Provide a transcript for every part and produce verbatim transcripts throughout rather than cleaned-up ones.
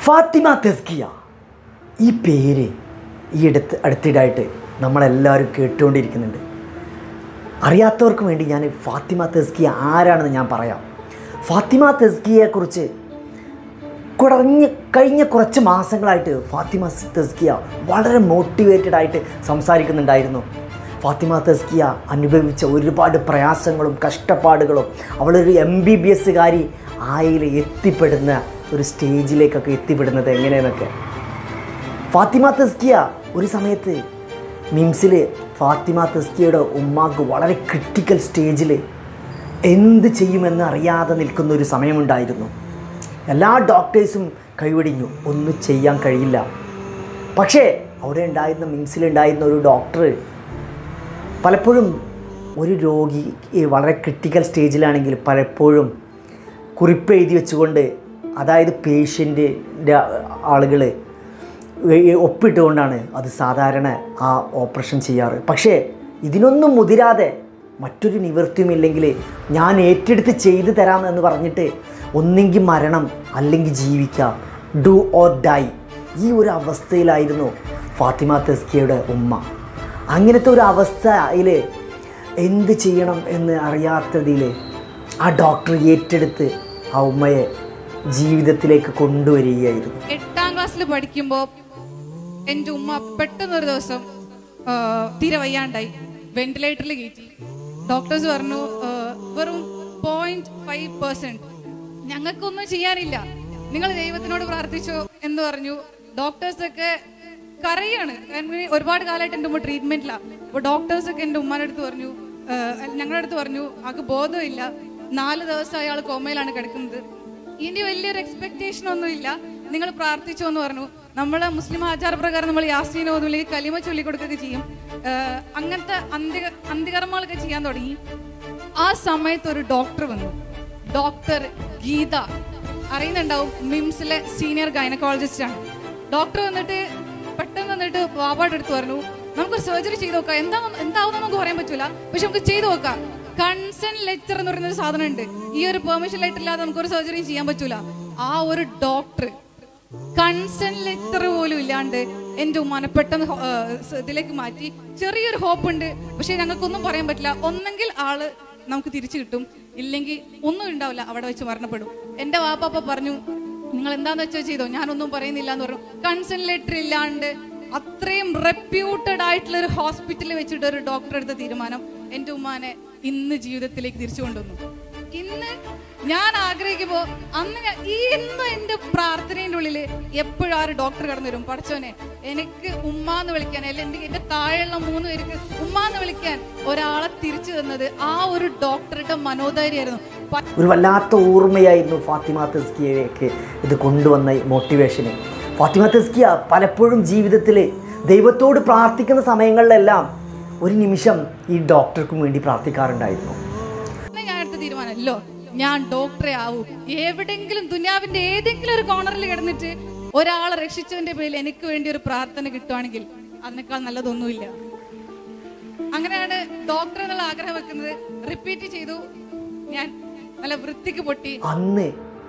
ഫാത്തിമ തെസ്കിയ ഈ പേര് ഈ അടുത്ത് അടുത്തിടായിട്ട് നമ്മളെല്ലാവരും കേട്ടുകൊണ്ടിരിക്കുന്നുണ്ട്. അറിയാത്തവർക്ക് വേണ്ടി ഞാൻ ഫാത്തിമ തെസ്കിയ ആരാണെന്ന് ഞാൻ പറയാം. ഫാത്തിമ തെസ്കിയയെക്കുറിച്ച് കുറഞ്ഞ കഴിഞ്ഞ കുറച്ച് മാസങ്ങളായിട്ട് ഫാത്തിമ തെസ്കിയ വളരെ മോട്ടിവേറ്റഡ് ആയിട്ട് സംസാരിക്കുന്നുണ്ടായിരുന്നു. ഫാത്തിമ തെസ്കിയ അനുഭവിച്ച ഒരുപാട് പ്രയാസങ്ങളും കഷ്ടപ്പാടുകളും, അവളൊരു എം ബി ബി എസ്സുകാരി ആയിൽ എത്തിപ്പെടുന്ന ഒരു സ്റ്റേജിലേക്കൊക്കെ എത്തിപ്പെടുന്നത് എങ്ങനെയെന്നൊക്കെ. ഫാത്തിമ തെസ്കിയ ഒരു സമയത്ത് മിംസിൽ ഫാത്തിമ തെസ്കിയയുടെ ഉമ്മാക്ക് വളരെ ക്രിട്ടിക്കൽ സ്റ്റേജിൽ എന്ത് ചെയ്യുമെന്ന് അറിയാതെ നിൽക്കുന്ന ഒരു സമയമുണ്ടായിരുന്നു. എല്ലാ ഡോക്ടേഴ്സും കൈവടിഞ്ഞു, ഒന്നും ചെയ്യാൻ കഴിയില്ല. പക്ഷേ അവിടെ ഉണ്ടായിരുന്ന മിംസിലുണ്ടായിരുന്ന ഒരു ഡോക്ടർ പലപ്പോഴും ഒരു രോഗി വളരെ ക്രിട്ടിക്കൽ സ്റ്റേജിലാണെങ്കിൽ പലപ്പോഴും കുറിപ്പ് എഴുതി വെച്ചുകൊണ്ട്, അതായത് പേഷ്യൻ്റിൻ്റെ ആളുകൾ ഒപ്പിട്ടുകൊണ്ടാണ് അത് സാധാരണ ആ ഓപ്പറേഷൻ ചെയ്യാറ്. പക്ഷേ ഇതിനൊന്നും മുതിരാതെ മറ്റൊരു നിവൃത്തിയുമില്ലെങ്കിൽ ഞാൻ ഏറ്റെടുത്ത് ചെയ്തു തരാമെന്ന് പറഞ്ഞിട്ട് ഒന്നെങ്കിൽ മരണം അല്ലെങ്കിൽ ജീവിക്കാം, ഡു ഓർ ഡൈ, ഈ ഒരു അവസ്ഥയിലായിരുന്നു ഫാത്തിമ തെസ്കിയയുടെ ഉമ്മ. അങ്ങനത്തെ ഒരു അവസ്ഥയിൽ എന്ത് ചെയ്യണം എന്ന് അറിയാത്തതിൽ ആ ഡോക്ടർ ഏറ്റെടുത്ത് ആ ഉമ്മയെ ജീവിതത്തിലേക്ക് കൊണ്ടുവരികയായിരുന്നു. എട്ടാം ക്ലാസ്സിൽ പഠിക്കുമ്പോൾ എൻ്റെ ഉമ്മ പെട്ടെന്നൊരു ദിവസം തീരെ വയ്യാണ്ടായി, വെന്റിലേറ്ററിൽ കയറ്റി. ഡോക്ടേഴ്സ് പറഞ്ഞു വെറും പോയിന്റ് ഫൈവ് പെർസെന്റ്, ഞങ്ങൾക്കൊന്നും ചെയ്യാനില്ല, നിങ്ങൾ ദൈവത്തിനോട് പ്രാർത്ഥിച്ചോ എന്ന് പറഞ്ഞു. ഡോക്ടേഴ്സൊക്കെ കരയാണ്, ഒരുപാട് കാലമായിട്ട് എൻ്റെ ഉമ്മ ട്രീറ്റ്മെന്റിലാണ്. അപ്പോൾ ഡോക്ടേഴ്സൊക്കെ എൻ്റെ ഉമ്മാൻ്റെ അടുത്ത് പറഞ്ഞു, ഞങ്ങളുടെ അടുത്ത് പറഞ്ഞു ആൾക്ക് ബോധമില്ല, നാല് ദിവസം അയാൾ കോമയിലാണ് കിടക്കുന്നത്, ഇനി വലിയൊരു എക്സ്പെക്ടേഷൻ ഒന്നുമില്ല, നിങ്ങൾ പ്രാർത്ഥിച്ചോ എന്ന് പറഞ്ഞു. നമ്മൾ മുസ്ലിം ആചാരപ്രകാരം നമ്മൾ യാസീൻ ഓതുമില്ലെങ്കിൽ കലിമ ചൊല്ലിക്കൊടുക്കുകയൊക്കെ ചെയ്യും. അങ്ങനത്തെ അന്ത്യ അന്ത്യകർമ്മങ്ങളൊക്കെ ചെയ്യാൻ തുടങ്ങി. ആ സമയത്ത് ഒരു ഡോക്ടർ വന്നു, ഡോക്ടർ ഗീത, അറിയുന്നുണ്ടാവും, മിംസിലെ സീനിയർ ഗൈനക്കോളജിസ്റ്റ് ആണ്. ഡോക്ടർ വന്നിട്ട് പെട്ടെന്ന് വന്നിട്ട് ബാബാടെ അടുത്ത് പറഞ്ഞു, നമുക്കൊരു സർജറി ചെയ്ത് നോക്കാം, എന്താ എന്താവുന്ന നമുക്ക് പറയാൻ പറ്റൂല, പക്ഷെ നമുക്ക് ചെയ്തു നോക്കാം. കൺസെന്റ് ലെറ്റർ എന്ന് പറയുന്ന ഒരു സാധനം ഉണ്ട്, ഈ ഒരു പെർമിഷൻ ലെറ്റർ ഇല്ലാതെ നമുക്കൊരു സർജറി ചെയ്യാൻ പറ്റൂല. ആ ഒരു ഡോക്ടർ കൺസെന്റ് ലെറ്റർ പോലും ഇല്ലാണ്ട് എന്റെ ഉമ്മാനെ പെട്ടെന്ന് ഇതിലേക്ക് മാറ്റി. ചെറിയൊരു ഹോപ്പ് ഉണ്ട്, പക്ഷെ ഞങ്ങൾക്കൊന്നും പറയാൻ പറ്റില്ല, ഒന്നെങ്കിൽ ആള് നമുക്ക് തിരിച്ചു കിട്ടും, ഇല്ലെങ്കിൽ ഒന്നും ഉണ്ടാവില്ല, അവിടെ വെച്ച് മരണപ്പെടും. എന്റെ വാപ്പാപ്പ പറഞ്ഞു, നിങ്ങൾ എന്താന്ന് വെച്ചാൽ ചെയ്തോ, ഞാനൊന്നും പറയുന്നില്ല എന്ന് പറഞ്ഞു. കൺസെന്റ് ലെറ്റർ ഇല്ലാണ്ട് അത്രയും റെപ്യൂട്ടഡ് ആയിട്ടുള്ള ഒരു ഹോസ്പിറ്റലിൽ വെച്ചിട്ട് ഒരു ഡോക്ടർ എടുത്ത തീരുമാനം എൻ്റെ ഉമ്മാനെ ഇന്ന് ജീവിതത്തിലേക്ക് തിരിച്ചു കൊണ്ടുവന്നു. ഇന്ന് ഞാൻ ആഗ്രഹിക്കുമ്പോ അന്ന് ഈ ഇന്ന് എൻ്റെ പ്രാർത്ഥനയുടെ ഉള്ളില് എപ്പോഴും ആ ഒരു ഡോക്ടർ കടന്നു വരും, പഠിച്ചോനെ എനിക്ക് ഉമ്മാന്ന് വിളിക്കാൻ, അല്ലെങ്കിൽ എന്റെ താഴെയുള്ള മൂന്ന് പേർക്ക് ഉമ്മാന്ന് വിളിക്കാൻ ഒരാളെ തിരിച്ചു തന്നത് ആ ഒരു ഡോക്ടറുടെ മനോധൈര്യമായിരുന്നു. ഒരു വല്ലാത്ത ഓർമ്മയായിരുന്നു ഫാത്തിമ തെസ്കിയയ്ക്ക് ഇത് കൊണ്ടുവന്ന മോട്ടിവേഷന്. ഫാത്തിമ തെസ്കിയ പലപ്പോഴും ജീവിതത്തിൽ ദൈവത്തോട് പ്രാർത്ഥിക്കുന്ന സമയങ്ങളിലെല്ലാം ഒരു നിമിഷം ഈ ഡോക്ടർക്കും വേണ്ടി പ്രാർത്ഥിക്കാറുണ്ടായിരുന്നു. ഞാൻ എടുത്ത തീരുമാനമല്ലോ, ഞാൻ ഡോക്ടറെ ആവും, എവിടെങ്കിലും ദുനിയാവിന്റെ ഏതെങ്കിലും ഒരു കോർണറിൽ കിടന്നിട്ട് ഒരാളെ രക്ഷിച്ചതിന്റെ പേരിൽ എനിക്ക് വേണ്ടി ഒരു പ്രാർത്ഥന കിട്ടുവാണെങ്കിൽ അതിനേക്കാൾ നല്ലതൊന്നുമില്ല. അങ്ങനെയാണ് ഡോക്ടർ എന്നുള്ള ആഗ്രഹം വെക്കുന്നത്. റിപ്പീറ്റ് ചെയ്തു, ഞാൻ നല്ല വൃത്തിക്ക് പൊട്ടി. അന്ന്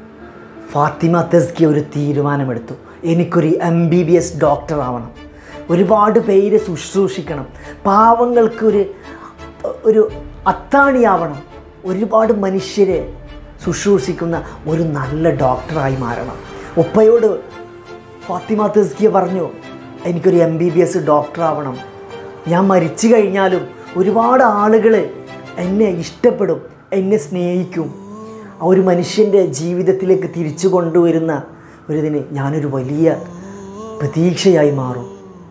ഫാത്തിമ തെസ്കിയ ഒരു തീരുമാനമെടുത്തു, എനിക്കൊരു M B B S doctor ആവണം, ഒരുപാട് പേരെ ശുശ്രൂഷിക്കണം, പാവങ്ങൾക്കൊരു ഒരു അത്താണിയാവണം, ഒരുപാട് മനുഷ്യരെ ശുശ്രൂഷിക്കുന്ന ഒരു നല്ല ഡോക്ടറായി മാറണം. ഉപ്പയോട് ഫാത്തിമ തെസ്കിയ പറഞ്ഞു, എനിക്കൊരു M B B S doctor ആവണം, ഞാൻ മരിച്ചു കഴിഞ്ഞാലും ഒരുപാട് ആളുകൾ എന്നെ ഇഷ്ടപ്പെടും, എന്നെ സ്നേഹിക്കും, ഒരു മനുഷ്യൻ്റെ ജീവിതത്തിലേക്ക് തിരിച്ചു കൊണ്ടുവരുന്ന ഒരിതിന് ഞാനൊരു വലിയ പ്രതീക്ഷയായി മാറും.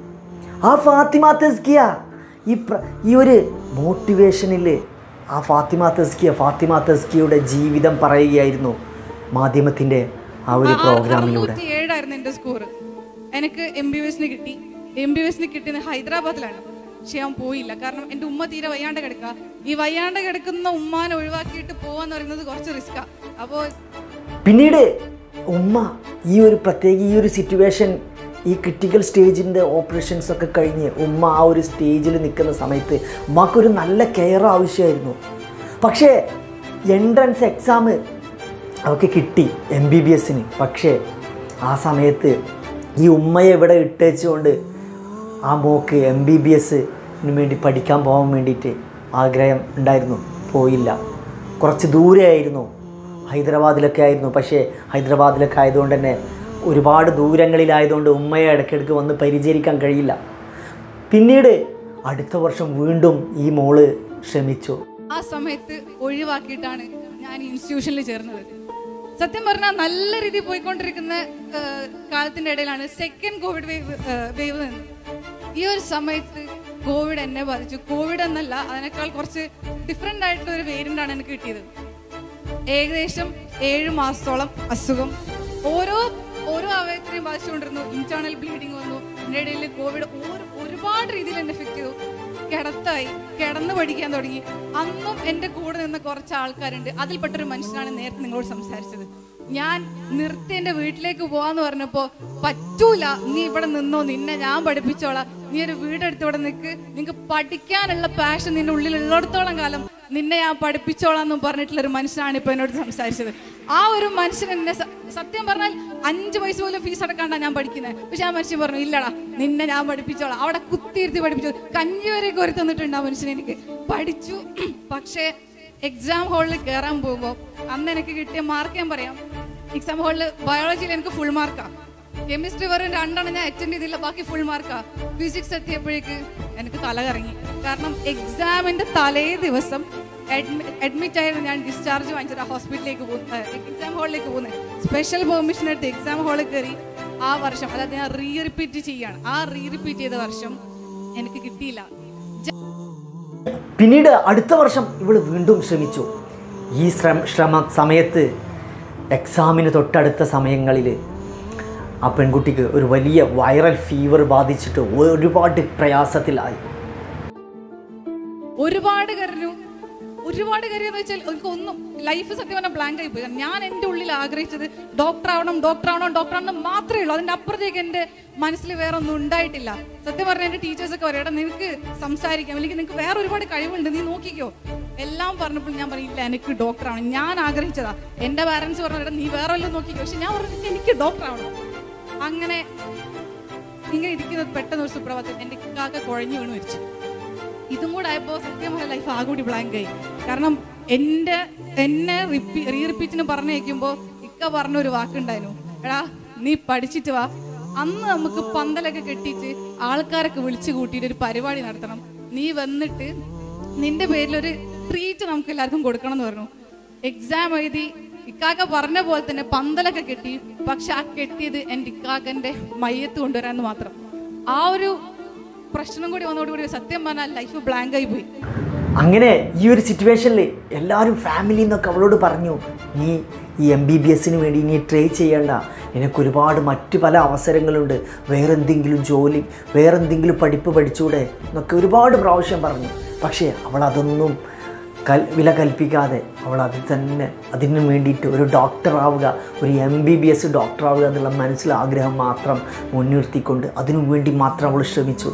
ആ ഫാത്തിമ തെസ്കിയ ഈ പ്ര ഈ ഒരു മോട്ടിവേഷനിൽ ആ ഫാത്തിമ തെസ്കിയ ഫാത്തിമ തെസ്കിയയുടെ ജീവിതം പറയുകയായിരുന്നു മാധ്യമത്തിൻ്റെ ആ ഒരു പ്രോഗ്രാമിലൂടെ. ഏഴായിരുന്നു എൻ്റെ സ്കോർ. എനിക്ക് എം ബി ബി എസിന് കിട്ടി. എം ബി ബി എസിന് കിട്ടിയത് ഹൈദരാബാദിലാണ്. പക്ഷെ ഞാൻ പോയില്ല, കാരണം എൻ്റെ ഉമ്മ തീരെ വയ്യാണ്ട് കിടക്കുക. ഈ വയ്യാണ്ട് കിടക്കുന്ന ഉമ്മാനെ ഒഴിവാക്കിയിട്ട് പോവാന്ന് പറയുന്നത് കുറച്ച് റിസ്ക്കാണ്. അപ്പോൾ പിന്നീട് ഉമ്മ ഈ ഒരു പ്രത്യേക ഈ ഒരു സിറ്റുവേഷൻ, ഈ ക്രിട്ടിക്കൽ സ്റ്റേജിൻ്റെ ഓപ്പറേഷൻസ് ഒക്കെ കഴിഞ്ഞ് ഉമ്മ ആ ഒരു സ്റ്റേജിൽ നിൽക്കുന്ന സമയത്ത് ഉമ്മക്കൊരു നല്ല കെയർ ആവശ്യമായിരുന്നു. പക്ഷേ എൻട്രൻസ് എക്സാം അവൾക്ക് കിട്ടി എം ബി ബി എസിന്. പക്ഷേ ആ സമയത്ത് ഈ ഉമ്മയെ ഇവിടെ ഇട്ടേച്ചുകൊണ്ട് ആ മോക്ക് എം ബി ബി എസിന് വേണ്ടി പഠിക്കാൻ പോകാൻ വേണ്ടിയിട്ട് ആഗ്രഹം ഉണ്ടായിരുന്നു, പോയില്ല. കുറച്ച് ദൂരെയായിരുന്നു, ഹൈദരാബാദിലൊക്കെ ആയിരുന്നു. പക്ഷേ ഹൈദരാബാദിലൊക്കെ ആയതുകൊണ്ട് തന്നെ ഒരുപാട് ദൂരങ്ങളിലായതുകൊണ്ട് ഉമ്മയെ ഇടയ്ക്കിടയ്ക്ക് വന്ന് പരിചരിക്കാൻ കഴിയില്ല. പിന്നീട് അടുത്ത വർഷം വീണ്ടും ഈ മോള് ശ്രമിച്ചു. ആ സമയത്ത് ഒഴിവാക്കിയിട്ടാണ് ഞാൻ ഇൻസ്റ്റിറ്റ്യൂഷനിൽ ചേർന്നത്. സത്യം പറഞ്ഞാൽ നല്ല രീതിയിൽ പോയിക്കൊണ്ടിരിക്കുന്ന കാലത്തിന്റെ ഇടയിലാണ് സെക്കൻഡ് കോവിഡ് വേവ് വേവ് നിന്ന്. ഈ ഒരു സമയത്ത് കോവിഡ് എന്നെ ബാധിച്ചു. കോവിഡ് എന്നല്ല, അതിനേക്കാൾ കുറച്ച് ഡിഫറെൻ്റ് ആയിട്ടുള്ള ഒരു വേരിയൻ്റ് ആണ് എനിക്ക് കിട്ടിയത്. ഏകദേശം ഏഴ് മാസത്തോളം അസുഖം ഓരോ ഓരോ അവയവത്തിനെയും ബാധിച്ചുകൊണ്ടിരുന്നു. ഇന്റേണൽ ബ്ലീഡിങ് വന്നു. എൻ്റെ ഇടയിൽ കോവിഡ് ഒരുപാട് രീതിയിൽ എന്നെ എഫക്ട് ചെയ്തു. കിടത്തായി, കിടന്ന് പഠിക്കാൻ തുടങ്ങി. അന്നും എൻ്റെ കൂടെ നിന്ന കുറച്ച് ആൾക്കാരുണ്ട്. അതിൽപ്പെട്ടൊരു മനുഷ്യനാണ് നേരത്തെ നിങ്ങളോട് സംസാരിച്ചത്. ഞാൻ നിർത്തി എൻ്റെ വീട്ടിലേക്ക് പോവാന്ന് പറഞ്ഞപ്പോൾ പറ്റൂല, നീ ഇവിടെ നിന്നോ, നിന്നെ ഞാൻ പഠിപ്പിച്ചോളാം, നീ ഒരു വീടെടുത്ത് ഇവിടെ നിൽക്ക്, നിനക്ക് പഠിക്കാനുള്ള പാഷൻ നിന്റെ ഉള്ളിൽ ഉള്ളിടത്തോളം കാലം നിന്നെ ഞാൻ പഠിപ്പിച്ചോളാം എന്നും പറഞ്ഞിട്ടുള്ള ഒരു മനുഷ്യനാണ് ഇപ്പൊ എന്നോട് സംസാരിച്ചത്. ആ ഒരു മനുഷ്യൻ എന്നെ സത്യം പറഞ്ഞാൽ അഞ്ച് പൈസ പോലും ഫീസ് അടക്കാണ്ടാണ് ഞാൻ പഠിക്കുന്നത്. പക്ഷെ ആ മനുഷ്യൻ പറഞ്ഞു, ഇല്ലടാ നിന്നെ ഞാൻ പഠിപ്പിച്ചോളാം. അവിടെ കുത്തിയിരുത്തി പഠിപ്പിച്ചു. കഞ്ഞി വരെ കോരി തന്നിട്ടുണ്ട് ആ മനുഷ്യൻ. എനിക്ക് പഠിച്ചു. പക്ഷേ എക്സാം ഹാളിൽ കയറാൻ പോകുമ്പോൾ അന്ന് എനിക്ക് കിട്ടിയ മാർക്ക് ഞാൻ പറയാം. എക്സാം ഹാളിൽ ബയോളജിയിൽ എനിക്ക് ഫുൾ മാർക്കാണ്. കെമിസ്ട്രി വെറും രണ്ടെണ്ണം ഞാൻ അറ്റൻഡ് ചെയ്തില്ല, ബാക്കി ഫുൾ മാർക്കാ. ഫിസിക്സ് എത്തിയപ്പോഴേക്ക് എനിക്ക് തല കറങ്ങി. കാരണം എക്സാമിന്റെ തലേ ദിവസം അഡ്മിറ്റ് ആയിരുന്നു ഞാൻ. ഡിസ്ചാർജ് വാങ്ങിച്ചിട്ട് ഹോസ്പിറ്റലിലേക്ക് പോകുന്നത്, എക്സാം ഹാളിലേക്ക് പോകുന്നത്. സ്പെഷ്യൽ പെർമിഷൻ എടുത്ത് എക്സാം ഹാളിൽ കയറി ആ വർഷം, അതായത് ഞാൻ റീ റിപ്പീറ്റ് ചെയ്യാണ്. ആ റീ റിപ്പീറ്റ് ചെയ്ത വർഷം എനിക്ക് കിട്ടിയില്ല. പിന്നീട് അടുത്ത വർഷം ഇവൾ വീണ്ടും ശ്രമിച്ചു. ഈ ശ്രമ ശ്രമ സമയത്ത് എക്സാമിന് തൊട്ടടുത്ത സമയങ്ങളിൽ ആ പെൺകുട്ടിക്ക് ഒരു വലിയ വൈറൽ ഫീവർ ബാധിച്ചിട്ട് ഒരുപാട് പ്രയാസത്തിലായി. ഒരുപാട് കരഞ്ഞു. ഒരുപാട് കാര്യം എന്ന് വെച്ചാൽ എനിക്ക് ഒന്നും ലൈഫ് സത്യം പറഞ്ഞാൽ ബ്ലാങ്ക് ആയി പോയി. ഞാൻ എൻ്റെ ഉള്ളിൽ ആഗ്രഹിച്ചത് ഡോക്ടർ ആവണം ഡോക്ടർ ആവണം ഡോക്ടർ ആവണം മാത്രമേ ഉള്ളൂ. അതിൻ്റെ അപ്പുറത്തേക്ക് എൻ്റെ മനസ്സിൽ വേറെ ഒന്നും ഉണ്ടായിട്ടില്ല. സത്യം പറഞ്ഞാൽ എൻ്റെ ടീച്ചേഴ്സൊക്കെ പറയും, എടാ നിനക്ക് സംസാരിക്കാം, അല്ലെങ്കിൽ നിനക്ക് വേറെ ഒരുപാട് കഴിവുണ്ട്, നീ നോക്കിക്കോ എല്ലാം പറഞ്ഞപ്പോൾ ഞാൻ പറയില്ല, എനിക്ക് ഡോക്ടർ ആവണം. ഞാൻ ആഗ്രഹിച്ചതാ. എൻ്റെ പാരൻസ് പറഞ്ഞു, എടാ നീ വേറെ വല്ലതും നോക്കിക്കോ. പക്ഷെ ഞാൻ പറഞ്ഞു എനിക്ക് ഡോക്ടർ ആവണം. അങ്ങനെ ഇങ്ങനെ ഇരിക്കുന്നത് പെട്ടെന്ന് ഒരു സുപ്രഭാതത്തിൽ എൻ്റെ കാക്ക കുഴഞ്ഞു വീണ് മരിച്ചു. ഇതും കൂടെ ആയപ്പോൾ സത്യമായ ലൈഫ് ആകൂടി ബ്ലാങ്ക് ആയി. കാരണം എൻ്റെ എന്നെ റിപ്പീ റീ റിപ്പീറ്റിന് പറഞ്ഞയക്കുമ്പോൾ ഇക്ക പറഞ്ഞൊരു വാക്കുണ്ടായിരുന്നു, എടാ നീ പഠിച്ചിട്ട് വാ, അന്ന് നമുക്ക് പന്തലൊക്കെ കെട്ടിയിട്ട് ആൾക്കാരൊക്കെ വിളിച്ചു കൂട്ടിയിട്ട് ഒരു പരിപാടി നടത്തണം, നീ വന്നിട്ട് നിന്റെ പേരിലൊരു ട്രീറ്റ് നമുക്ക് എല്ലാവർക്കും കൊടുക്കണം എന്ന് പറഞ്ഞു. എക്സാം എഴുതി ഇക്കാക്ക പറഞ്ഞ പോലെ തന്നെ പന്തലൊക്കെ കെട്ടി. പക്ഷെ ആ കെട്ടിയത് എൻ്റെ ഇക്കാക്കൻ്റെ മയ്യത്ത് കൊണ്ടുവരാമെന്ന് മാത്രം. ആ ഒരു പ്രശ്നം കൂടി വന്നതോടുകൂടി സത്യം പറഞ്ഞാൽ ലൈഫ് ബ്ലാങ്ക് ആയി പോയി. അങ്ങനെ ഈ ഒരു സിറ്റുവേഷനിൽ എല്ലാവരും ഫാമിലിയിൽ നിന്നൊക്കെ അവളോട് പറഞ്ഞു, നീ ഈ എം ബി ബി എസിന് വേണ്ടി നീ ട്രൈ ചെയ്യേണ്ട, നിനക്കൊരുപാട് മറ്റ് പല അവസരങ്ങളുണ്ട്, വേറെന്തെങ്കിലും ജോലി വേറെന്തെങ്കിലും പഠിപ്പ് പഠിച്ചൂടെ എന്നൊക്കെ ഒരുപാട് പ്രാവശ്യം പറഞ്ഞു. പക്ഷേ അവൾ അതൊന്നും കൽ വില കൽപ്പിക്കാതെ അവൾ അത് തന്നെ അതിന് വേണ്ടിയിട്ട് ഒരു ഡോക്ടർ ആവുക, ഒരു M B B S doctor ആവുക എന്നുള്ള മനസ്സിൽ ആഗ്രഹം മാത്രം മുൻനിർത്തിക്കൊണ്ട് അതിനു വേണ്ടി മാത്രം അവൾ ശ്രമിച്ചു.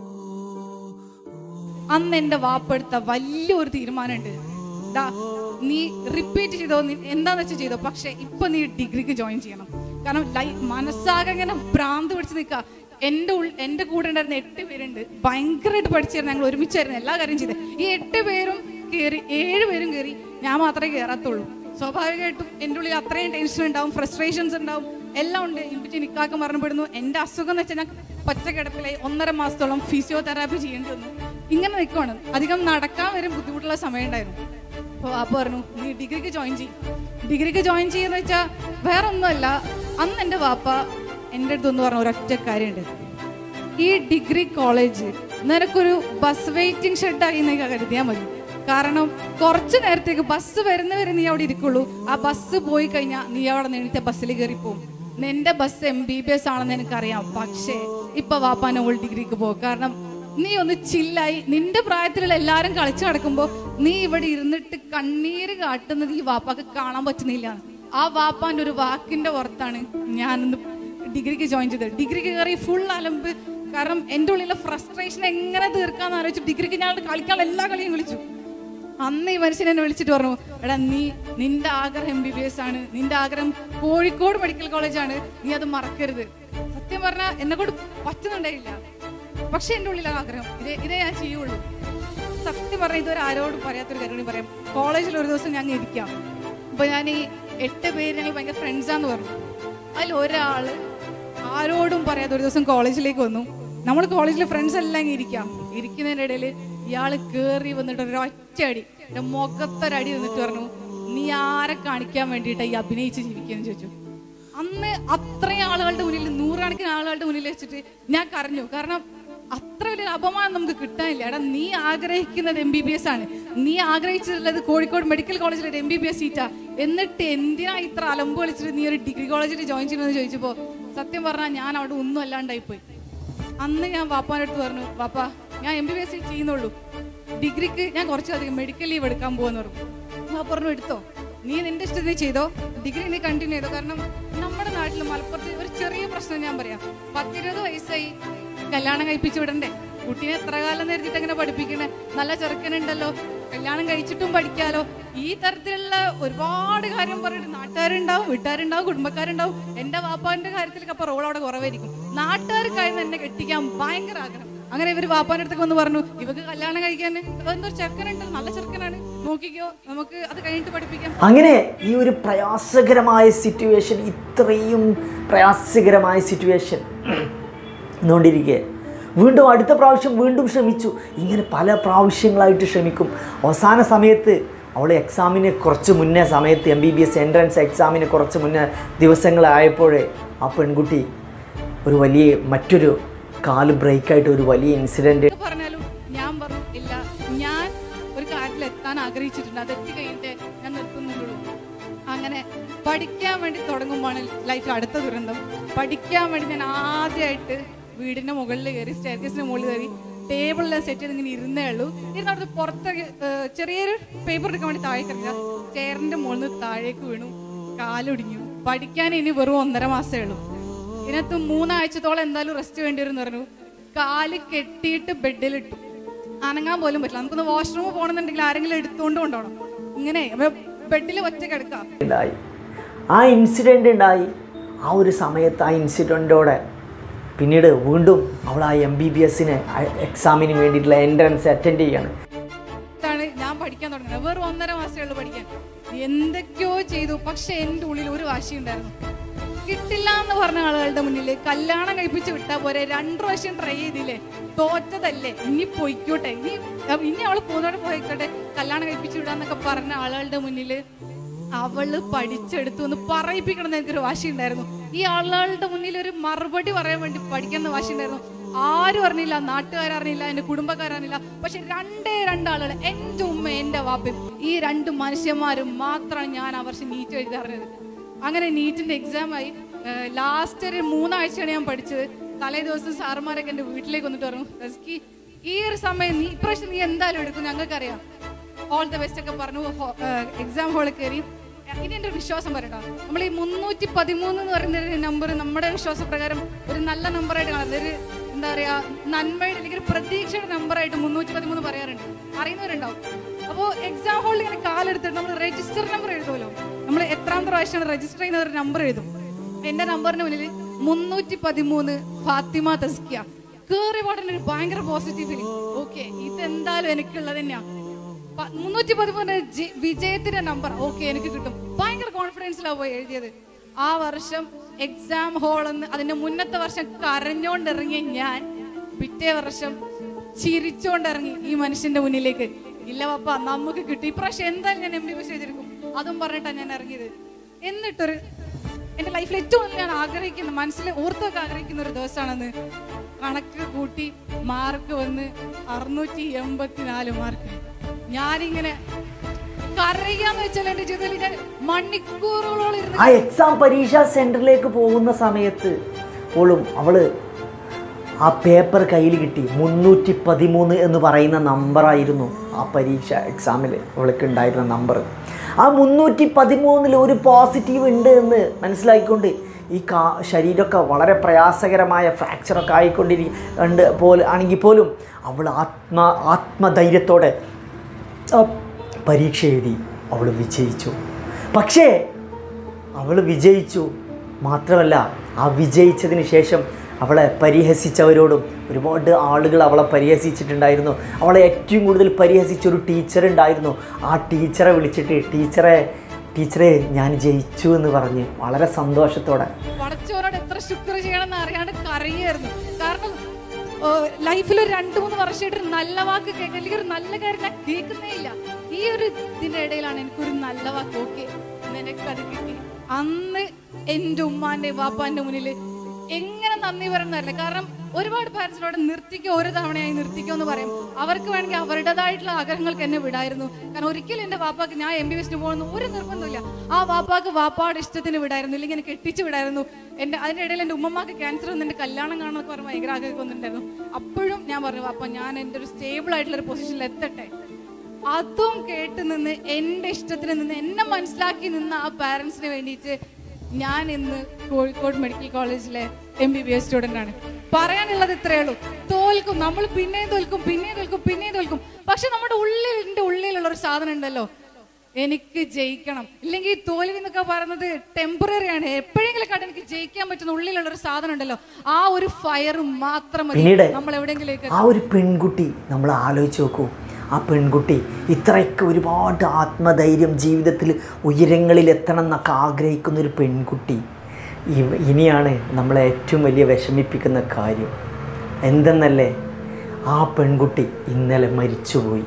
അന്ന് എൻ്റെ വാപ്പെടുത്ത വലിയൊരു തീരുമാനമുണ്ട്, ദാ നീ റിപ്പീറ്റ് ചെയ്തോ, എന്താന്ന് വെച്ചാൽ ചെയ്തോ, പക്ഷെ ഇപ്പൊ നീ ഡിഗ്രിക്ക് ജോയിൻ ചെയ്യണം. കാരണം ലൈ മനസ്സാകെ ഇങ്ങനെ ഭ്രാന്ത് പിടിച്ച് നിൽക്കുക. എൻ്റെ ഉൾ എൻ്റെ കൂടെ ഉണ്ടായിരുന്ന എട്ട് പേരുണ്ട്, ഭയങ്കരമായിട്ട് പഠിച്ചായിരുന്നു, ഞങ്ങൾ ഒരുമിച്ചായിരുന്നു എല്ലാ കാര്യം ചെയ്തത്. ഈ എട്ട് പേരും കയറി, ഏഴ് പേരും കയറി, ഞാൻ മാത്രമേ കയറാത്തുള്ളൂ. സ്വാഭാവികമായിട്ടും എൻ്റെ ഉള്ളിൽ അത്രയും ടെൻഷൻ ഉണ്ടാവും, ഫ്രസ്ട്രേഷൻസ് ഉണ്ടാവും, എല്ലാം ഉണ്ട്. ഇപ്പിച്ച് നിക്കാക്കം മരണപ്പെടുന്നു. എൻ്റെ അസുഖം എന്ന് വെച്ചാൽ ഞാൻ പച്ചക്കിടപ്പിലായി ഒന്നര മാസത്തോളം ഫിസിയോതെറാപ്പി ചെയ്യേണ്ടി വന്നു. ഇങ്ങനെ നിൽക്കുവാണ്, അധികം നടക്കാൻ വരും ബുദ്ധിമുട്ടുള്ള സമയം ഉണ്ടായിരുന്നു. അപ്പോൾ വാപ്പ പറഞ്ഞു, നീ ഡിഗ്രിക്ക് ജോയിൻ ചെയ്യും. ഡിഗ്രിക്ക് ജോയിൻ ചെയ്യുന്ന വെച്ചാൽ വേറെ ഒന്നുമല്ല, അന്ന് എൻ്റെ വാപ്പ എൻ്റെ അടുത്തൊന്ന് പറഞ്ഞ ഒരൊറ്റ കാര്യമുണ്ട്, ഈ ഡിഗ്രി കോളേജ് നിനക്കൊരു ബസ് വെയിറ്റിംഗ് ഷെഡായി എന്നൊക്കെ കരുതിയാൽ മതി. കാരണം കുറച്ച് നേരത്തേക്ക് ബസ് വരുന്നവരെ നീ അവിടെ ഇരിക്കുള്ളൂ. ആ ബസ് പോയി കഴിഞ്ഞാൽ നീ അവിടെ നേരത്തെ ബസ്സിൽ കയറിപ്പോവും. നിന്റെ bus M B B S ആണെന്ന് എനിക്കറിയാം, പക്ഷേ ഇപ്പൊ വാപ്പാൻ ഓൾ ഡിഗ്രിക്ക് പോകും. കാരണം നീ ഒന്ന് ചില്ലായി, നിന്റെ പ്രായത്തിലുള്ള എല്ലാവരും കളിച്ചു നടക്കുമ്പോൾ നീ ഇവിടെ ഇരുന്നിട്ട് കണ്ണീര് കാട്ടുന്നത് ഈ വാപ്പാക്ക് കാണാൻ പറ്റുന്നില്ല. ആ വാപ്പാന്റെ ഒരു വാക്കിന്റെ പുറത്താണ് ഞാനൊന്ന് ഡിഗ്രിക്ക് ജോയിൻ ചെയ്തത്. ഡിഗ്രിക്ക് കയറി ഫുൾ അലമ്പ്. കാരണം എൻ്റെ ഉള്ളിലെ ഫ്രസ്ട്രേഷൻ എങ്ങനെ തീർക്കാന്ന് ആലോചിച്ചു ഡിഗ്രിക്ക് ഞാൻ കളിക്കാനുള്ള എല്ലാ കളിയും വിളിച്ചു. അന്ന് ഈ മനുഷ്യൻ എന്നെ വിളിച്ചിട്ട് പറഞ്ഞു, എടാ നീ നിന്റെ ആഗ്രഹം എം ബി ബി എസ് ആണ്, നിന്റെ ആഗ്രഹം കോഴിക്കോട് മെഡിക്കൽ കോളേജാണ്, നീ അത് മറക്കരുത്. സത്യം പറഞ്ഞാൽ എന്നെ കൊണ്ട് പറ്റുന്നുണ്ടായില്ല, പക്ഷെ എൻ്റെ ഉള്ളിലാണ് ആഗ്രഹം, ഇതേ ഇതേ ഞാൻ ചെയ്യുള്ളൂ. സത്യം പറഞ്ഞാൽ ഇതുവരെ ആരോടും പറയാത്തൊരു കാര്യം പറയാം. കോളേജിൽ ഒരു ദിവസം ഞങ്ങൾ ഇരിക്കാം, അപ്പൊ ഞാൻ ഈ എട്ട് പേര് ഞങ്ങൾ ഭയങ്കര ഫ്രണ്ട്സാന്ന് പറഞ്ഞു. അതിൽ ഒരാള് ആരോടും പറയാതെ ഒരു ദിവസം കോളേജിലേക്ക് വന്നു. നമ്മൾ കോളേജിലെ ഫ്രണ്ട്സ് എല്ലാം ഇങ്ങനെ ഇരിക്കാം, ഇരിക്കുന്നതിൻ്റെ ഇടയിൽ ഇയാള് കേറി വന്നിട്ട് ഒരു ഒറ്റയടി, എൻ്റെ മുഖത്തൊരടി വന്നിട്ട് പറഞ്ഞു, നീ ആരെ കാണിക്കാൻ വേണ്ടിയിട്ടാണ് ഈ അഭിനയിച്ച് ജീവിക്കുകയെന്ന് ചോദിച്ചു. അന്ന് അത്രയും ആളുകളുടെ മുന്നിൽ, നൂറുകണക്കിന് ആളുകളുടെ മുന്നിൽ വെച്ചിട്ട് ഞാൻ കരഞ്ഞു. കാരണം അത്ര വലിയ അപമാനം നമുക്ക് കിട്ടാനില്ല. എടാ നീ ആഗ്രഹിക്കുന്നത് എം ബി ബി എസ് ആണ്, നീ ആഗ്രഹിച്ചിട്ടുള്ളത് കോഴിക്കോട് മെഡിക്കൽ കോളേജിലെ ഒരു എം ബി ബി എസ് സീറ്റാ, എന്നിട്ട് എന്തിനാ ഇത്ര അലമ്പ് കളിച്ചിട്ട് നീ ഒരു ഡിഗ്രി കോളേജിൽ ജോയിൻ ചെയ്യണമെന്ന് ചോദിച്ചപ്പോൾ സത്യം പറഞ്ഞാൽ ഞാൻ അവിടെ ഒന്നും അല്ലാണ്ടായിപ്പോയി. അന്ന് ഞാൻ വാപ്പാൻ്റെ അടുത്ത് പറഞ്ഞു, വാപ്പാ ഞാൻ എം ബി ബി എസ് ചെയ്യുന്നുള്ളൂ, ഡിഗ്രിക്ക് ഞാൻ കുറച്ചധികം മെഡിക്കൽ ലീവ് എടുക്കാൻ പോകാന്ന് പറഞ്ഞു. വാപ്പ പറഞ്ഞു, എടുത്തോ, നീ നിന്റെ ഇഷ്ടത്തിന് ചെയ്തോ, ഡിഗ്രി നീ കണ്ടിന്യൂ ചെയ്തോ. കാരണം നമ്മുടെ നാട്ടിൽ മലപ്പുറത്ത് ഒരു ചെറിയ പ്രശ്നം ഞാൻ പറയാം, പത്തിരുപത് വയസ്സായി കല്യാണം കഴിപ്പിച്ചു വിടണ്ടേ, കുട്ടീനെ എത്ര കാലം നേരിട്ട് അങ്ങനെ പഠിപ്പിക്കണേ, നല്ല ചെറുക്കനുണ്ടല്ലോ, കല്യാണം കഴിച്ചിട്ടും പഠിക്കാലോ, ഈ തരത്തിലുള്ള ഒരുപാട് കാര്യം പറഞ്ഞിട്ട് നാട്ടുകാരുണ്ടാവും, വീട്ടുകാരുണ്ടാവും, കുടുംബക്കാരുണ്ടാവും. എന്റെ വാപ്പാന്റെ കാര്യത്തിലൊക്കെ അപ്പൊ റോൾ അവിടെ കുറവായിരിക്കും. നാട്ടുകാർക്കായിരുന്നു എന്നെ കെട്ടിക്കാൻ ഭയങ്കര ആഗ്രഹം. അങ്ങനെ ഇവര് വാപ്പാന്റെ അടുത്തേക്ക് വന്ന് പറഞ്ഞു, ഇവക്ക് കല്യാണം കഴിക്കാൻ എന്തോ ചെറുക്കനുണ്ടല്ലോ, നല്ല ചെറുക്കനാണ്, നോക്കിക്കോ, നമുക്ക് അത് കഴിഞ്ഞിട്ട് പഠിപ്പിക്കാം. അങ്ങനെ ഈ ഒരു പ്രയാസകരമായ സിറ്റുവേഷൻ, ഇത്രയും പ്രയാസകരമായ സിറ്റുവേഷൻ എന്നുകൊണ്ടിരിക്കെ വീണ്ടും അടുത്ത പ്രാവശ്യം വീണ്ടും ശ്രമിച്ചു. ഇങ്ങനെ പല പ്രാവശ്യങ്ങളായിട്ട് ശ്രമിക്കും. അവസാന സമയത്ത് അവൾ എക്സാമിന് കുറച്ച് മുന്നേ സമയത്ത് M B B S entrance എക്സാമിന് കുറച്ച് മുന്നേ ദിവസങ്ങളായപ്പോഴേ ആ പെൺകുട്ടി ഒരു വലിയ മറ്റൊരു കാല് ബ്രേക്കായിട്ട് ഒരു വലിയ ഇൻസിഡൻറ്റ് പറഞ്ഞാലും ഞാൻ പറഞ്ഞു, ഇല്ല, ഞാൻ ഒരു കാര്യത്തിൽ എത്താൻ ആഗ്രഹിച്ചിട്ടുണ്ട്, അത് എത്തി കഴിഞ്ഞിട്ട് ഞാൻ നിർത്തുന്നുള്ളൂ. അങ്ങനെ പഠിക്കാൻ വേണ്ടി തുടങ്ങുമ്പോഴാണ് ലൈഫിൽ അടുത്ത ദുരന്തം. പഠിക്കാൻ വേണ്ടി ഞാൻ ആദ്യമായിട്ട് വീടിന്റെ മുകളിൽ കയറി, സ്റ്റെയർകേസിന്റെ മുകളിൽ കയറി, ടേബിളിലെല്ലാം സെറ്റ് ചെയ്ത് ഇങ്ങനെ ഇരുന്നേ ഉള്ളൂ. ഇരുന്നവിടുത്തെ പുറത്ത് ചെറിയൊരു പേപ്പർ എടുക്കാൻ വേണ്ടി താഴേക്ക് ഇറങ്ങുക, ചെയറിന്റെ മുകളിൽ നിന്ന് താഴേക്ക് വീണു, കാലൊടിഞ്ഞു. പഠിക്കാൻ ഇനി വെറും ഒന്നര മാസമേ ഉള്ളൂ. ഇതിനകത്ത് മൂന്നാഴ്ചത്തോളം എന്തായാലും റെസ്റ്റ് വേണ്ടി വരും എന്ന് പറഞ്ഞു. കാല് കെട്ടിയിട്ട് ബെഡിലിട്ടു, അനങ്ങാൻ പോലും പറ്റില്ല. നമുക്കൊന്ന് വാഷ്റൂം പോകണമെന്നുണ്ടെങ്കിൽ ആരെങ്കിലും എടുത്തുകൊണ്ട് കൊണ്ടുപോകണം. ഇങ്ങനെ ബെഡിൽ ഒറ്റ കിടക്കാം. ആ ഇൻസിഡൻ്റ് ഉണ്ടായി. ആ ഒരു സമയത്ത് ആ ഇൻസിഡൻറ്റോടെ പിന്നീട് വീണ്ടും അവൾ ആ എം ബി ബി എസിന് എക്സാമിന് വേണ്ടിയിട്ടുള്ള എൻട്രൻസ് അറ്റൻഡ് ചെയ്യാണ്. ഞാൻ പഠിക്കാൻ തുടങ്ങുന്നത് വെറും ഒന്നര മാസമേ ഉള്ളൂ പഠിക്കാൻ. എന്തൊക്കെയോ ചെയ്തു, പക്ഷെ എൻ്റെ ഉള്ളിൽ ഒരു വാശി ഉണ്ടായിരുന്നു. കിട്ടില്ല എന്ന് പറഞ്ഞ ആളുകളുടെ മുന്നിൽ കല്യാണം കഴിപ്പിച്ച് വിട്ടാൽ പോരെ, രണ്ടു പ്രാവശ്യം ട്രൈ ചെയ്തില്ലേ, തോറ്റതല്ലേ, ഇനി പൊയ്ക്കോട്ടെ, ഇനി ഇനി അവൾ പോകുന്നോടെ പോയിക്കോട്ടെ, കല്യാണം കഴിപ്പിച്ച് വിടാന്നൊക്കെ പറഞ്ഞ ആളുകളുടെ മുന്നിൽ അവള് പഠിച്ചെടുത്തു എന്ന് പറയിപ്പിക്കണം എന്ന് എനിക്കൊരു വാശി ഉണ്ടായിരുന്നു. ഈ ആളുകളുടെ മുന്നിൽ ഒരു മറുപടി പറയാൻ വേണ്ടി പഠിക്കണം വാശി ഉണ്ടായിരുന്നു. ആരും അറിഞ്ഞില്ല, നാട്ടുകാരറിഞ്ഞില്ല, എൻ്റെ കുടുംബക്കാരറിഞ്ഞില്ല, പക്ഷെ രണ്ടേ രണ്ടാളുകൾ, എൻ്റെ ഉമ്മ എൻ്റെ വാപ്പയും, ഈ രണ്ട് മനുഷ്യന്മാരും മാത്രമാണ് ഞാൻ ആ വർഷം നീറ്റ് എഴുതി അറിഞ്ഞത്. അങ്ങനെ നീറ്റിന്റെ എക്സാം ആയി. ലാസ്റ്റ് ഒരു മൂന്നാഴ്ചയാണ് ഞാൻ പഠിച്ചത്. തലേ ദിവസം സാറുമാരൊക്കെ എൻ്റെ വീട്ടിലേക്ക് വന്നിട്ട് പറഞ്ഞു, റസ്കി ഈ ഒരു സമയം നീ ഇപ്രാവശ്യം നീ എന്തായാലും എടുക്കും, ഞങ്ങൾക്കറിയാം, ഓൾ ദ ബെസ്റ്റ് ഒക്കെ പറഞ്ഞു. എക്സാം ഹോളിൽ കയറി. ഇനി എൻ്റെ ഒരു വിശ്വാസം പറയട്ടോ, നമ്മൾ ഈ മുന്നൂറ്റി പതിമൂന്ന് എന്ന് പറയുന്ന ഒരു നമ്പർ നമ്മുടെ വിശ്വാസപ്രകാരം ഒരു നല്ല നമ്പറായിട്ട് കാണുന്നത്, ഒരു എന്താ പറയാ നന്മയുടെ അല്ലെങ്കിൽ ഒരു പ്രതീക്ഷയുടെ നമ്പറായിട്ട് മുന്നൂറ്റി പതിമൂന്ന് പറയാറുണ്ട്, അറിയുന്നവരുണ്ടാവും. അപ്പോൾ എക്സാം ഹോളിൽ ഇങ്ങനെ കാലെടുത്തിട്ട് നമ്മൾ രജിസ്റ്റർ നമ്പർ എഴുതുമല്ലോ, നമ്മൾ എത്രാമത്തെ പ്രാവശ്യമാണ് രജിസ്റ്റർ ചെയ്യുന്ന ഒരു നമ്പർ എഴുതും. എൻ്റെ നമ്പറിന് മുന്നിൽ മുന്നൂറ്റി പതിമൂന്ന് ഫാത്തിമ തസ്കിയ. കേറി പാടുന്ന ഒരു ഭയങ്കര പോസിറ്റീവ് ഫീലിംഗ്. ഓക്കെ, ഇതെന്തായാലും എനിക്കുള്ളത് തന്നെയാണ്. മുന്നൂറ്റി പതിമൂന്ന് വിജയത്തിന്റെ നമ്പർ, ഓക്കെ എനിക്ക് കിട്ടും. ഭയങ്കര കോൺഫിഡൻസിലാണ് പോയി എഴുതിയത്. ആ വർഷം എക്സാം ഹോളെന്ന് അതിന്റെ മുന്നത്തെ വർഷം കരഞ്ഞോണ്ടിറങ്ങിയ ഞാൻ പിറ്റേ വർഷം ചിരിച്ചോണ്ടിറങ്ങി ഈ മനുഷ്യന്റെ മുന്നിലേക്ക്. ഇല്ല പപ്പ, നമുക്ക് കിട്ടി, ഇപ്രാവശ്യം എന്തായാലും ഞാൻ എം ബി ബി എസ് ചെയ്തിരിക്കും, അതും പറഞ്ഞിട്ടാണ് ഞാൻ ഇറങ്ങിയത്. എന്നിട്ടൊരു എൻ്റെ ലൈഫിൽ ഏറ്റവും കൂടുതൽ ഞാൻ ആഗ്രഹിക്കുന്ന, മനസ്സിൽ ഓർത്തൊക്കെ ആഗ്രഹിക്കുന്ന ഒരു ദിവസമാണെന്ന്. കണക്ക് കൂട്ടി മാർക്ക് വന്ന് അറുന്നൂറ്റി എൺപത്തിനാല് മാർക്ക്. ഞാനിങ്ങനെ കരയാന്ന് വെച്ചാൽ എൻ്റെ ജീവിതത്തിൽ ഞാൻ മണിക്കൂറുകളോളം ഇരുന്ന് ആ എക്സാം പരീക്ഷാ സെന്ററിലേക്ക് പോകുന്ന സമയത്ത് പോലും അവള് ആ പേപ്പർ കയ്യിൽ കിട്ടി. മുന്നൂറ്റി പതിമൂന്ന് എന്ന് പറയുന്ന നമ്പറായിരുന്നു ആ പരീക്ഷ എക്സാമിൽ അവൾക്ക് ഉണ്ടായിരുന്ന നമ്പർ. ആ മുന്നൂറ്റി പതിമൂന്നിൽ ഒരു പോസിറ്റീവ് ഉണ്ട് എന്ന് മനസ്സിലാക്കിക്കൊണ്ട് ഈ കാ ശരീരമൊക്കെ വളരെ പ്രയാസകരമായ ഫ്രാക്ചറൊക്കെ ആയിക്കൊണ്ടിരിക്കുന്നുണ്ട് പോലെ ആണെങ്കിൽ പോലും അവൾ ആത്മ ആത്മധൈര്യത്തോടെ പരീക്ഷ എഴുതി, അവൾ വിജയിച്ചു. പക്ഷേ അവൾ വിജയിച്ചു മാത്രമല്ല, ആ വിജയിച്ചതിന് ശേഷം അവളെ പരിഹസിച്ചവരോടും ഒരുപാട് ആളുകൾ അവളെ പരിഹസിച്ചിട്ടുണ്ടായിരുന്നു. അവളെ ഏറ്റവും കൂടുതൽ പരിഹസിച്ചൊരു ടീച്ചറുണ്ടായിരുന്നു. ആ ടീച്ചറെ വിളിച്ചിട്ട് ടീച്ചറെ ടീച്ചറെ ഞാൻ ജയിച്ചു എന്ന് പറഞ്ഞ് വളരെ സന്തോഷത്തോടെ പടച്ചോനോട് എത്ര ശുക്ർ ചെയ്യണമെന്ന് അറിയാണ്ട് കരയായിരുന്നു. കാരണം ലൈഫിൽ ഒരു രണ്ട് മൂന്ന് വർഷമായിട്ട് ഒരു നല്ല വാക്ക് കേൾക്കുക, അല്ലെങ്കിൽ ഒരു നല്ല കാര്യം ഞാൻ കേൾക്കുന്നേ ഇല്ല. ഈ ഒരു ഇതിൻ്റെ ഇടയിലാണ് എനിക്കൊരു നല്ല വാക്ക്, ഓക്കെ നിനക്കത് കിട്ടി. അന്ന് എൻ്റെ ഉമ്മാൻ്റെ വാപ്പാൻ്റെ മുന്നിൽ എങ്ങനെ നന്ദി പറയുന്നതല്ല. കാരണം ഒരുപാട് പാരൻസിനോട് നിർത്തിക്കോ, ഒരു തവണയായി നിർത്തിക്കോ എന്ന് പറയും. അവർക്ക് വേണമെങ്കിൽ അവരുടേതായിട്ടുള്ള ആഗ്രഹങ്ങൾക്ക് എന്നെ വിടായിരുന്നു. കാരണം ഒരിക്കലും എൻ്റെ വാപ്പാക്ക് ഞാൻ എം ബി ബി എസിന് പോകുന്ന ഒരു നിർബന്ധമില്ല. ആ വാപ്പാക്ക് വാപ്പാടെ ഇഷ്ടത്തിന് വിടായിരുന്നു, ഇല്ലെങ്കിൽ എന്നെ കെട്ടിച്ച് വിടായിരുന്നു. എൻ്റെ അതിൻ്റെ ഇടയിൽ എൻ്റെ ഉമ്മമാക്ക് ക്യാൻസർ വന്ന് എൻ്റെ കല്യാണം കാണുന്നൊക്കെ പറഞ്ഞ് ഭയങ്കര ആഗ്രഹം വന്നിട്ടുണ്ടായിരുന്നു. അപ്പോഴും ഞാൻ പറഞ്ഞു, വാപ്പ ഞാൻ എൻ്റെ ഒരു സ്റ്റേബിൾ ആയിട്ടുള്ള ഒരു പൊസിഷനിൽ എത്തട്ടെ. അതും കേട്ട് നിന്ന് എൻ്റെ ഇഷ്ടത്തിന് നിന്ന് എന്നെ മനസ്സിലാക്കി നിന്ന് ആ പാരൻസിന് വേണ്ടിയിട്ട് ഞാൻ ഇന്ന് കോഴിക്കോട് മെഡിക്കൽ കോളേജിലെ M B B S student ആണ്. പറയാനുള്ളത് ഇത്രയേ ഉള്ളൂ, തോൽക്കും നമ്മൾ, പിന്നെയും തോൽക്കും പിന്നെയും തോൽക്കും പിന്നെയും തോൽക്കും. പക്ഷെ നമ്മുടെ ഉള്ളിൽ എൻ്റെ ഉള്ളിലുള്ള ഒരു സാധനം ഉണ്ടല്ലോ, എനിക്ക് ജയിക്കണം. ഇല്ലെങ്കിൽ തോൽവി എന്നൊക്കെ പറയുന്നത് ടെമ്പററി ആണ്. എപ്പോഴെങ്കിലും കാട്ട് എനിക്ക് ജയിക്കാൻ പറ്റുന്ന ഉള്ളിലുള്ള ഒരു സാധനം ഉണ്ടല്ലോ, ആ ഒരു ഫയർ മാത്രം മതി നമ്മൾ എവിടെയെങ്കിലും. ആ ഒരു പെൺകുട്ടി നമ്മൾ ആലോചിച്ച് നോക്കൂ, ആ പെൺകുട്ടി ഇത്രയൊക്കെ ഒരുപാട് ആത്മധൈര്യം, ജീവിതത്തിൽ ഉയരങ്ങളിൽ എത്തണം എന്നൊക്കെ ആഗ്രഹിക്കുന്ന ഒരു പെൺകുട്ടി. ഇനിയാണ് നമ്മളെ ഏറ്റവും വലിയ വിഷമിപ്പിക്കുന്ന കാര്യം എന്തെന്നല്ലേ, ആ പെൺകുട്ടി ഇന്നലെ മരിച്ചുപോയി.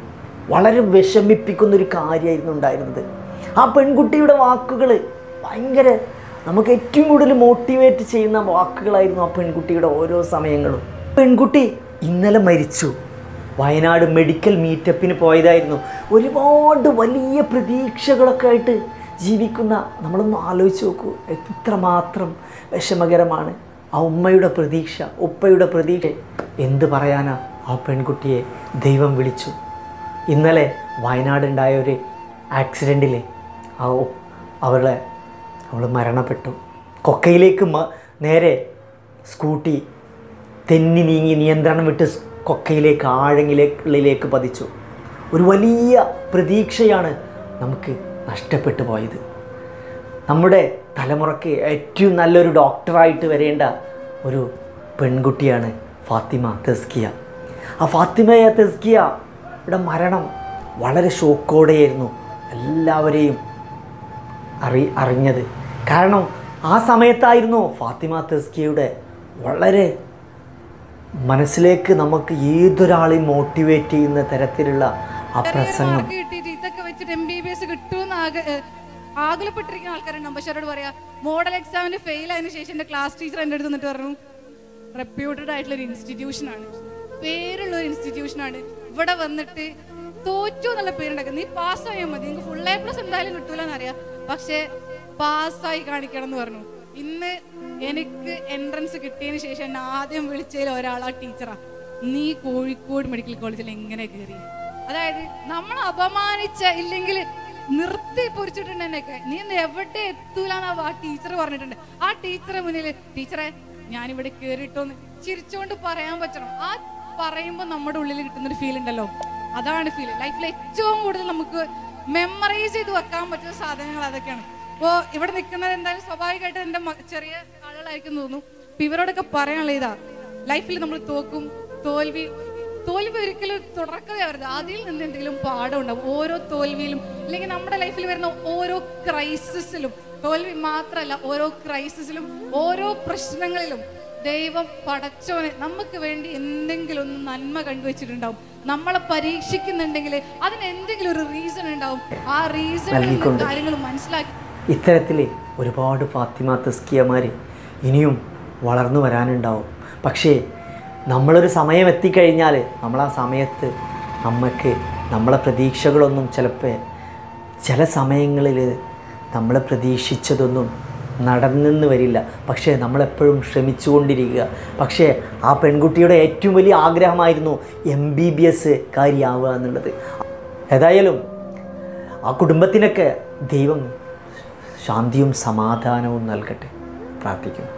വളരെ വിഷമിപ്പിക്കുന്നൊരു കാര്യമായിരുന്നു ഉണ്ടായിരുന്നത്. ആ പെൺകുട്ടിയുടെ വാക്കുകൾ ഭയങ്കര നമുക്ക് ഏറ്റവും കൂടുതൽ മോട്ടിവേറ്റ് ചെയ്യുന്ന വാക്കുകളായിരുന്നു ആ പെൺകുട്ടിയുടെ ഓരോ സമയങ്ങളും. പെൺകുട്ടി ഇന്നലെ മരിച്ചു. വയനാട് മെഡിക്കൽ മീറ്റപ്പിന് പോയതായിരുന്നു. ഒരുപാട് വലിയ പ്രതീക്ഷകളൊക്കെ ആയിട്ട് ജീവിക്കുന്ന നമ്മളൊന്ന് ആലോചിച്ച് നോക്കൂ, എത്രമാത്രം വിഷമകരമാണ് ആ ഉമ്മയുടെ പ്രതീക്ഷ, ഉപ്പയുടെ പ്രതീക്ഷ. എന്ത് പറയാനാ, ആ പെൺകുട്ടിയെ ദൈവം വിളിച്ചു. ഇന്നലെ വയനാടുണ്ടായ ഒരു ആക്സിഡൻറ്റിൽ ആ അവളെ അവൾ മരണപ്പെട്ടു. കൊക്കയിലേക്ക് നേരെ സ്കൂട്ടി തെന്നി നീങ്ങി നിയന്ത്രണം വിട്ട് കൊക്കയിലേക്ക് ആഴങ്ങളിലേക്ക് പതിച്ചു. ഒരു വലിയ പ്രതീക്ഷയാണ് നമുക്ക് നഷ്ടപ്പെട്ടു പോയത്. നമ്മുടെ തലമുറയ്ക്ക് ഏറ്റവും നല്ലൊരു ഡോക്ടറായിട്ട് വരേണ്ട ഒരു പെൺകുട്ടിയാണ് ഫാത്തിമ തെസ്കിയ. ആ ഫാത്തിമ തെസ്കിയയുടെ മരണം വളരെ ഷോക്കോടെയായിരുന്നു എല്ലാവരെയും അറി അറിഞ്ഞത്. കാരണം ആ സമയത്തായിരുന്നു ഫാത്തിമ തെസ്കിയയുടെ വളരെ മനസ്സിലേക്ക് നമുക്ക് ഏതൊരാളെയും മോട്ടിവേറ്റ് ചെയ്യുന്ന തരത്തിലുള്ള ആ പ്രസംഗം. ഇതൊക്കെ വെച്ചിട്ട് എം ബി ബി എസ് കിട്ടുമെന്ന് ആകുലപ്പെട്ടിരിക്കുന്ന ആൾക്കാരുണ്ടാവും. പക്ഷെ അവരോട് പറയാ, മോഡൽ എക്സാമിന് ഫെയിൽ ആയതിനു ശേഷം എൻ്റെ ക്ലാസ് ടീച്ചർ എൻ്റെ അടുത്ത് നിന്നിട്ട് പറഞ്ഞു, റെപ്യൂട്ടഡ് ആയിട്ടുള്ള ഒരു ഇൻസ്റ്റിറ്റ്യൂഷനാണ്, പേരുള്ള ഒരു ഇൻസ്റ്റിറ്റ്യൂഷനാണ്, ഇവിടെ വന്നിട്ട് തോറ്റു എന്നുള്ള പേരുണ്ടാക്കുക, നീ പാസ്സായാൽ മതി, നിങ്ങൾക്ക് ഫുൾ എ പ്ലസ് എന്തായാലും കിട്ടൂലെന്നറിയാം, പക്ഷെ പാസ്സായി കാണിക്കണം എന്ന് പറഞ്ഞു. ഇന്ന് എനിക്ക് എൻട്രൻസ് കിട്ടിയതിന് ശേഷം എന്നെ ആദ്യം വിളിച്ചതിൽ ഒരാളാ ടീച്ചറാ, നീ കോഴിക്കോട് മെഡിക്കൽ കോളേജിൽ എങ്ങനെ കയറി? അതായത് നമ്മൾ അപമാനിച്ച ഇല്ലെങ്കിൽ നിർത്തി പൊരിച്ചിട്ടുണ്ട് എന്നൊക്കെ, നീ ഇന്ന് എവിടെ എത്തൂലെന്ന് ആ ടീച്ചർ പറഞ്ഞിട്ടുണ്ട്. ആ ടീച്ചറെ മുന്നിൽ, ടീച്ചറെ ഞാനിവിടെ കയറിയിട്ടോന്ന് ചിരിച്ചുകൊണ്ട് പറയാൻ പറ്റണം. ആ പറയുമ്പോൾ നമ്മുടെ ഉള്ളിൽ കിട്ടുന്നൊരു ഫീൽ ഉണ്ടല്ലോ, അതാണ് ഫീൽ. ലൈഫിൽ ഏറ്റവും കൂടുതൽ നമുക്ക് മെമ്മറൈസ് ചെയ്ത് വെക്കാൻ പറ്റുന്ന സാധനങ്ങൾ അതൊക്കെയാണ്. അപ്പോൾ ഇവിടെ നിൽക്കുന്നത് എന്തായാലും സ്വാഭാവികമായിട്ട് എൻ്റെ ചെറിയ ആളുകളായിരിക്കും തോന്നുന്നു. അപ്പം ഇവരോടൊക്കെ പറയാനുള്ള ഇതാ, ലൈഫിൽ നമ്മൾ തോക്കും, തോൽവി തോൽവി ഒരിക്കലും തുടർക്കഥയാവരുത്, അതിൽ നിന്ന് എന്തെങ്കിലും പാഠം ഉണ്ടാവും. ഓരോ തോൽവിയിലും അല്ലെങ്കിൽ നമ്മുടെ ലൈഫിൽ വരുന്ന ഓരോ ക്രൈസിസിലും, തോൽവി മാത്രമല്ല, ഓരോ ക്രൈസിസിലും ഓരോ പ്രശ്നങ്ങളിലും ദൈവം പടച്ചോനെ നമുക്ക് വേണ്ടി എന്തെങ്കിലും ഒന്ന് നന്മ കണ്ടുവച്ചിട്ടുണ്ടാവും. നമ്മളെ പരീക്ഷിക്കുന്നുണ്ടെങ്കിൽ അതിന് എന്തെങ്കിലും ഒരു റീസൺ ഉണ്ടാവും. ആ റീസൺ കാര്യങ്ങൾ മനസ്സിലാക്കി ഇത്തരത്തിൽ ഒരുപാട് ഫാത്തിമ തെസ്കിയമാർ ഇനിയും വളർന്നു വരാനുണ്ടാവും. പക്ഷേ നമ്മളൊരു സമയം എത്തിക്കഴിഞ്ഞാൽ നമ്മൾ ആ സമയത്ത് നമുക്ക് നമ്മളെ പ്രതീക്ഷകളൊന്നും ചിലപ്പോൾ ചില സമയങ്ങളിൽ നമ്മൾ പ്രതീക്ഷിച്ചതൊന്നും നടന്നെന്ന് വരില്ല. പക്ഷേ നമ്മളെപ്പോഴും ശ്രമിച്ചുകൊണ്ടിരിക്കുക. പക്ഷേ ആ പെൺകുട്ടിയുടെ ഏറ്റവും വലിയ ആഗ്രഹമായിരുന്നു എം ബി ബി എസ് കാര്യമാവുക എന്നുള്ളത്. ഏതായാലും ആ കുടുംബത്തിനൊക്കെ ദൈവം ശാന്തിയും സമാധാനവും നൽകട്ടെ, പ്രാർത്ഥിക്കുന്നു.